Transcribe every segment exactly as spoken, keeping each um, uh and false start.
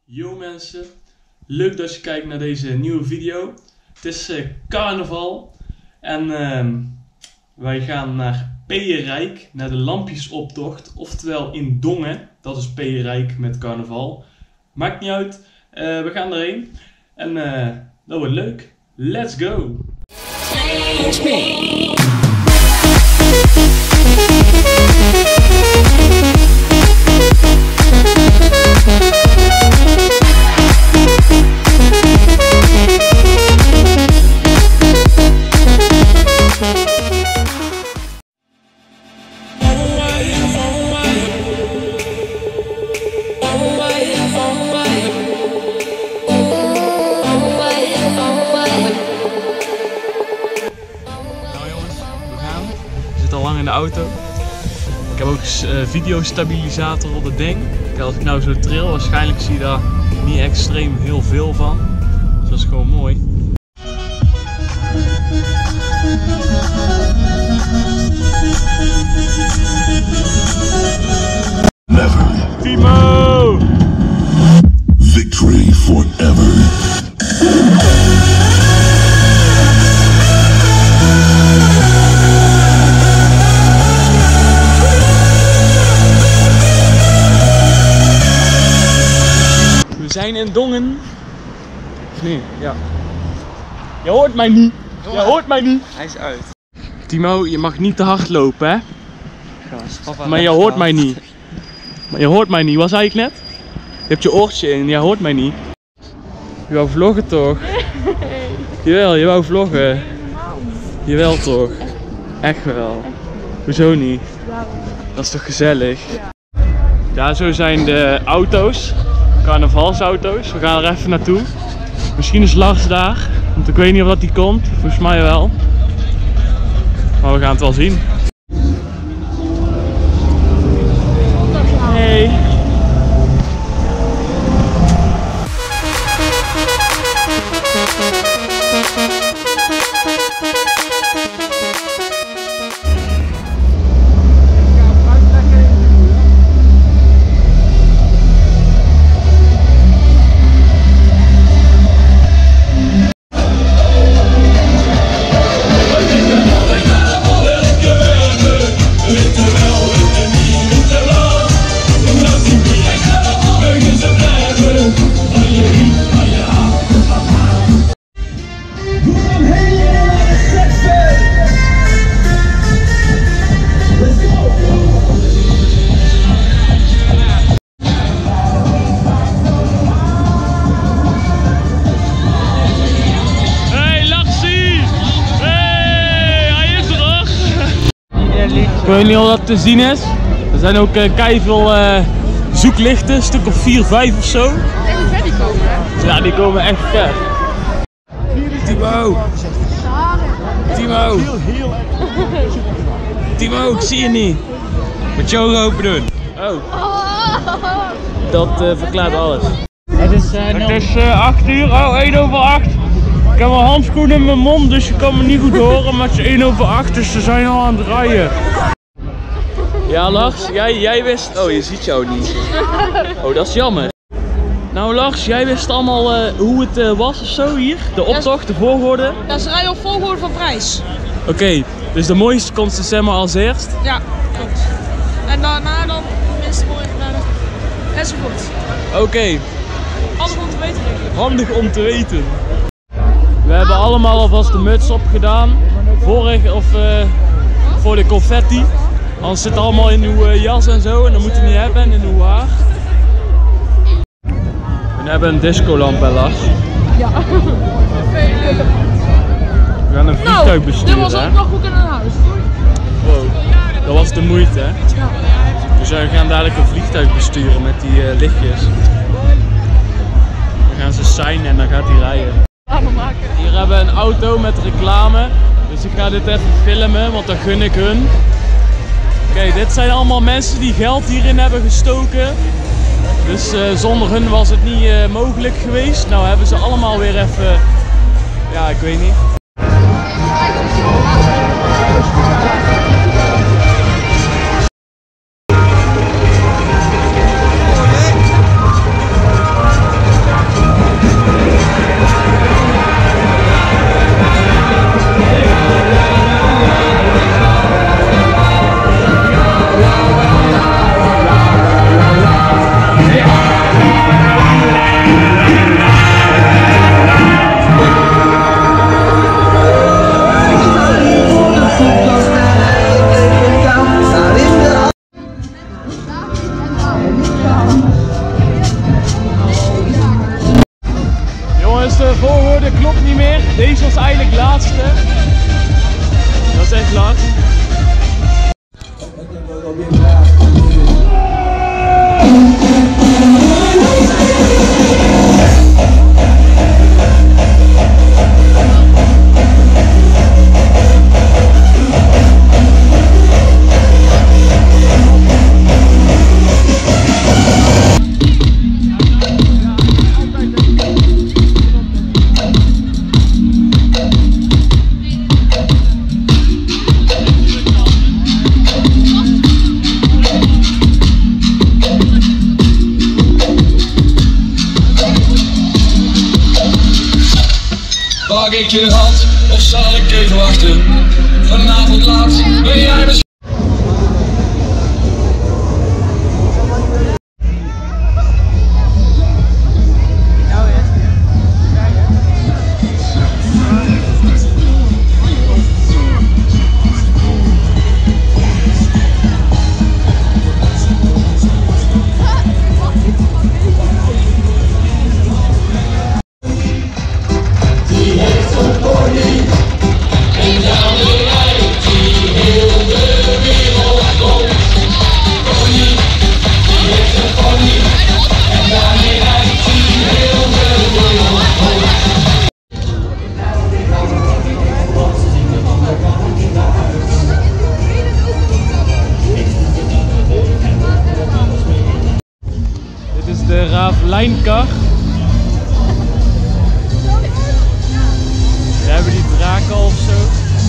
Yo mensen, leuk dat je kijkt naar deze nieuwe video. Het is uh, carnaval en uh, wij gaan naar Peerijk, naar de lampjesoptocht, oftewel in Dongen. Dat is Peerijk met carnaval. Maakt niet uit, uh, we gaan erheen en uh, dat wordt leuk. Let's go! Al lang in de auto. Ik heb ook uh, videostabilisator op het ding. Kijk, als ik nou zo trail, waarschijnlijk zie je daar niet extreem heel veel van. Dus dat is gewoon mooi. Never. Timo! Victory forever. We zijn in Dongen. Of nee, ja. Je hoort mij niet. Je hoort mij niet. Hij is uit. Timo, je mag niet te hard lopen, hè? Maar je hoort mij niet. Maar je hoort mij niet. Wat zei ik net? Je hebt je oortje in, je hoort mij niet. Je wou vloggen toch? Nee. Jawel, je wou vloggen. Jawel toch? Echt wel. Hoezo niet? Dat is toch gezellig? Ja, zo zijn de auto's. Carnavalsauto's. We gaan er even naartoe. Misschien is Lars daar, want ik weet niet of dat die komt. Volgens mij wel. Maar we gaan het wel zien. Hey. Ik weet niet of dat te zien is. Er zijn ook uh, keiveel uh, zoeklichten, een stuk of vier, vijf of zo. Echt ver die komen, hè? Ja, die komen echt ver. Timo! Timo! Timo, ik zie je niet. Moet je ogen open doen. Oh. Dat uh, verklaart alles. Het is, uh, Het is uh, acht uur, oh één over acht. Ik heb mijn handschoenen in mijn mond, dus je kan me niet goed horen, maar het is één over acht, dus ze zijn al aan het rijden. Ja Lars, jij, jij wist... Oh, je ziet jou niet. Oh, dat is jammer. Nou Lars, jij wist allemaal uh, hoe het uh, was of zo hier? De optocht, de volgorde? Ja, ze rijden op volgorde van prijs. Oké, okay, dus de mooiste komt ze zeg maar als eerst? Ja, klopt. En daarna dan de minste mooie enzovoort. Oké. Okay. Handig om te weten, denk ik. Handig om te weten. We hebben allemaal alvast de muts opgedaan. Vorig, of uh, voor de confetti. Anders zit het allemaal in uw uh, jas en zo en dat moet je niet hebben en in uw haar. We hebben een discolamp bij Lars. Ja. We gaan een vliegtuig nou, besturen. Dit was ook nog goed in een huis. Wow, dat was de moeite hè. Ja. Dus we gaan dadelijk een vliegtuig besturen met die uh, lichtjes. Dan gaan ze signen en dan gaat hij rijden. Hier hebben we een auto met reclame. Dus ik ga dit even filmen, want dat gun ik hun. Oké, okay, dit zijn allemaal mensen die geld hierin hebben gestoken. Dus uh, zonder hun was het niet uh, mogelijk geweest. Nou hebben ze allemaal weer even... Ja, ik weet niet. Deze was eigenlijk de laatste. Dat is echt last. Pak ik je hand of zal ik even wachten? Vanavond laat ben jij misschien. Dit is de Ravelijnkar. We hebben die draken of zo.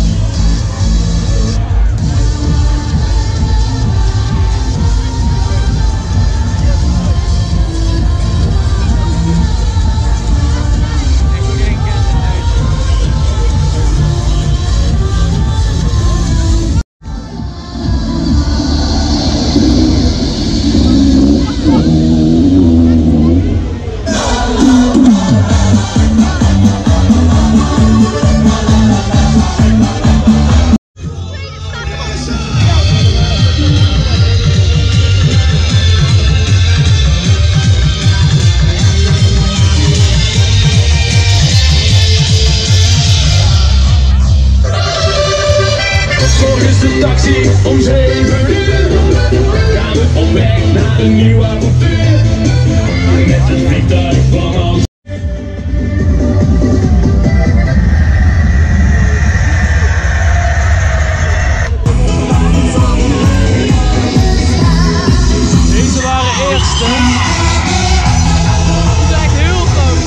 Is de taxi om zeven uur. Gaan we op weg naar een nieuw avontuur. Met een vliegtuig van ons. Deze waren eerste. Het is echt heel groot.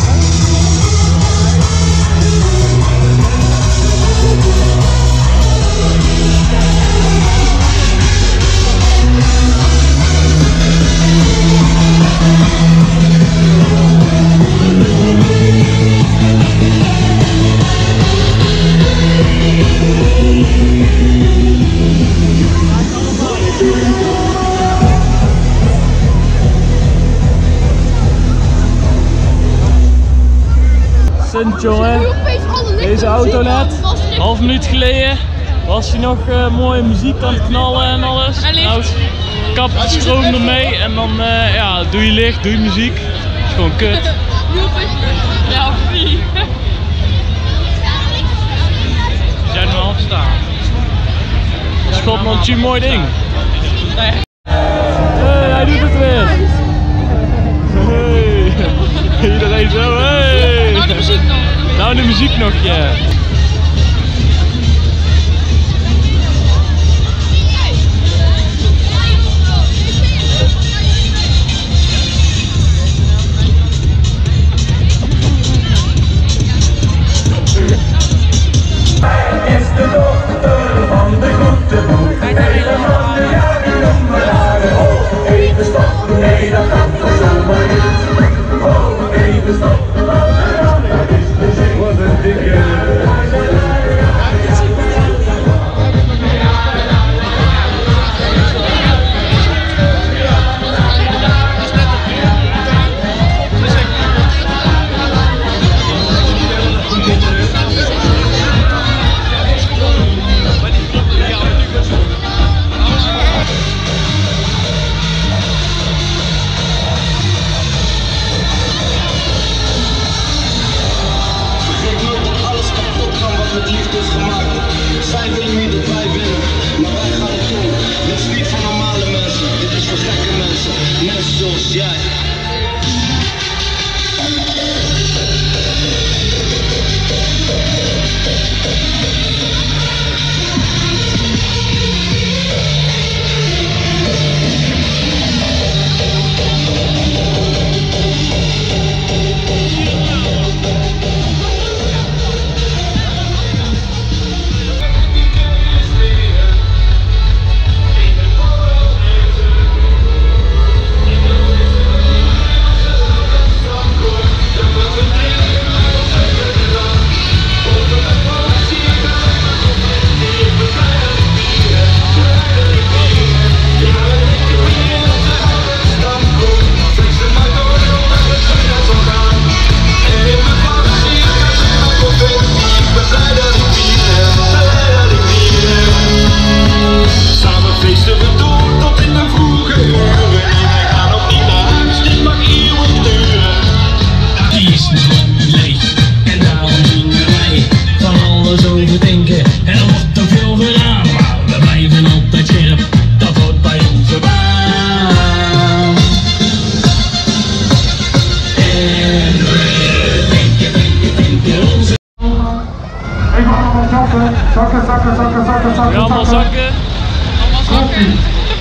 Sint jongen, deze auto net, half minuut geleden was hij nog uh, mooie muziek aan het knallen en alles. Nou, kap het stroom ermee en dan uh, ja, doe je licht, doe je muziek. Dat is gewoon kut. Ja, wie? We zijn nu half staan. Schotland, een mooi ding. Hey, hij doet het weer. Hey. Iedereen zo, hey. Nou de muziek nog. Nou de muziek nog, ja. Yeah. Is de dochter van de goede boek. Helemaal de jaren om mijn haren. Oh, even stop, nee dat gaat toch zomaar niet. Oh, even stop, dat is de zin. Wat een dikke. zakken, zakken, zakken, zakken, zakken. Weer allemaal zakken. Allemaal zakken.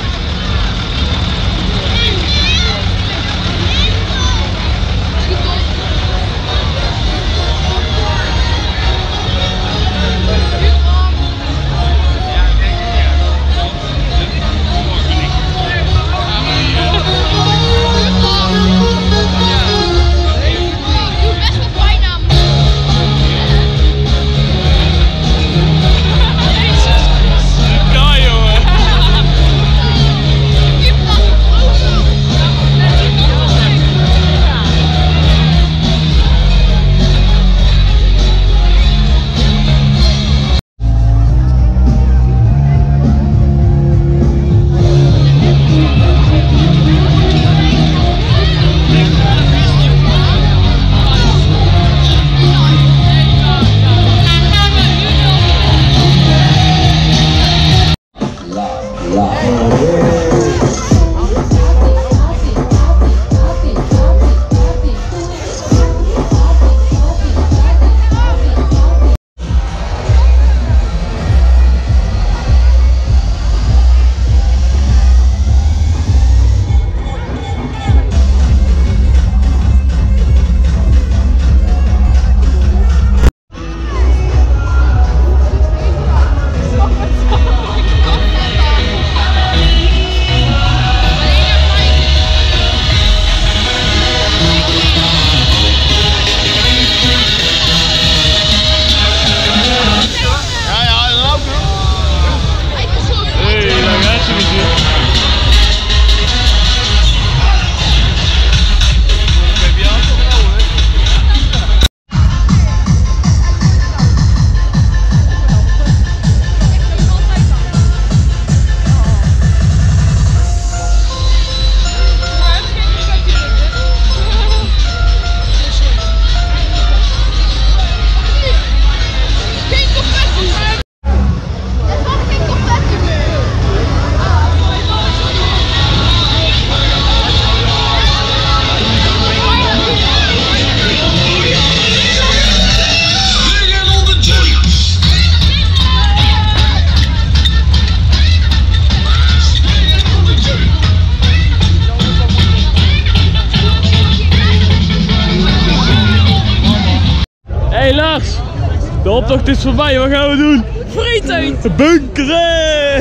Hey Lars, de optocht is voorbij, wat gaan we doen? Frieten! Bunkeren!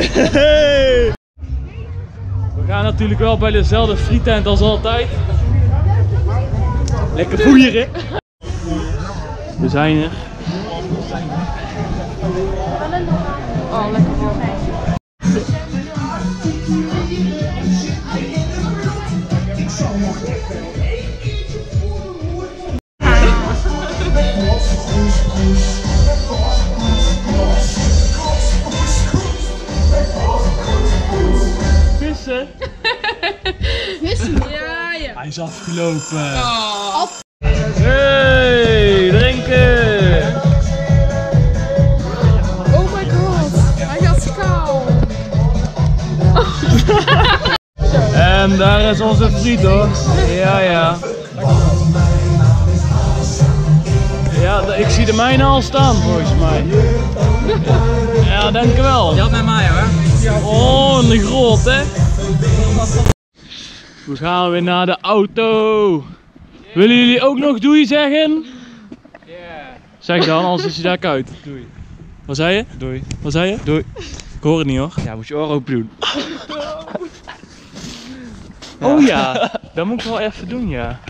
We gaan natuurlijk wel bij dezelfde frietent als altijd. Lekker voeieren. We zijn er. Oh, lekker warm. Vissen? Vissen? Ja, ja. Hij is afgelopen. Oh. Hey, drinken! Oh my god, hij gaat kaal. En daar is onze friet hoor. Ja, ja. Ja, ik zie de mijne al staan volgens mij. Ja, dankjewel. Je had met mij hoor. Oh, een groot hè. We gaan weer naar de auto. Willen jullie ook nog doei zeggen? Ja. Zeg dan, anders is je daar uit. Doei. Wat zei je? Doei. Wat zei je? Doei. Ik hoor het niet hoor. Ja, moet je oren open doen. Oh ja, dat moet ik wel even doen ja.